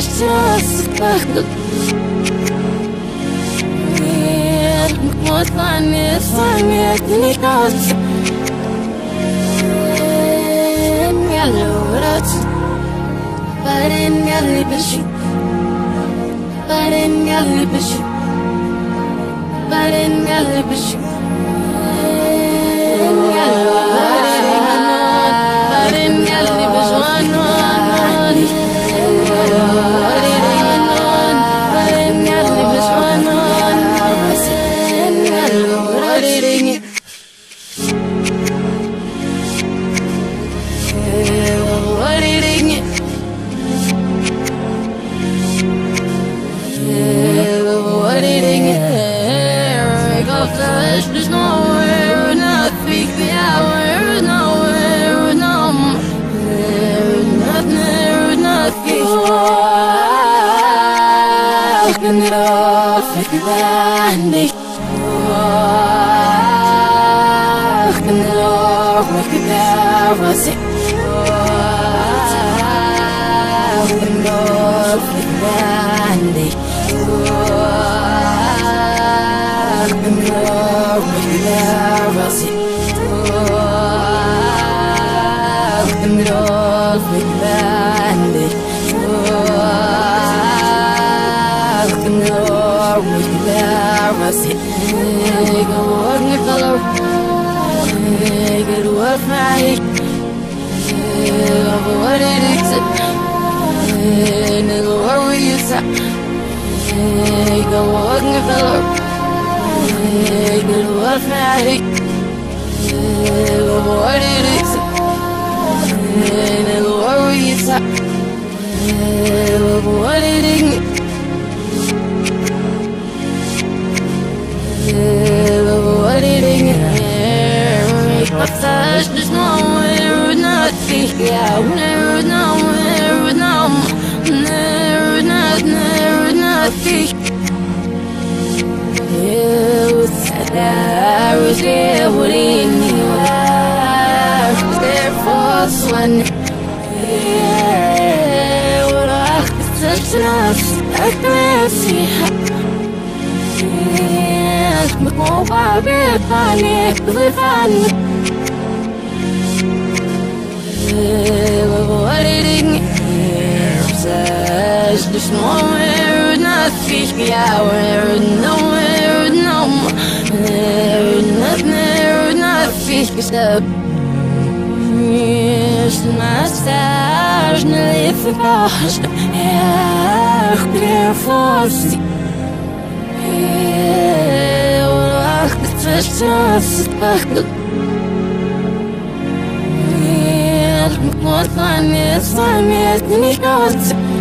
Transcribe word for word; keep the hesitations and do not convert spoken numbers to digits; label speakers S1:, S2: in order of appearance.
S1: تشتاس تاخد مطلعني صانيتني كاس يلا ورات بارين يلي بشي بارين يلي بشي بارين يلي بشي يلا بارين يلي بجوانون بارين يلي بجوانون وريريني وريريني وريريني There's just nowhere, nothing, yeah, we're nowhere, we're no, there's nothing, there's nothing. I can get off if you want me. I can get off if you never see. I can get off if you want me. Never see. Oh, and it all with bandit. Oh, and it all with never see. Go work me color. Get work my. What it is. And go work with you. Go work me color. Good work, Friday. What it is, and the worry is up. What it is, what it is. But there's nowhere, nothing. Yeah, never, nowhere, no, never, not, never, nothing. I was there waiting you are there for one. Yeah, what I such enough I can see. Yeah, but more baby, panic, the fun. What it is, there's nowhere, nothing. Yeah, we're nowhere, no. There's nothing, there's nothing except Yes, my stars, no live fast. Yeah, clear for see. Yeah, well, I could trust us, but yeah, what fun is fun is me,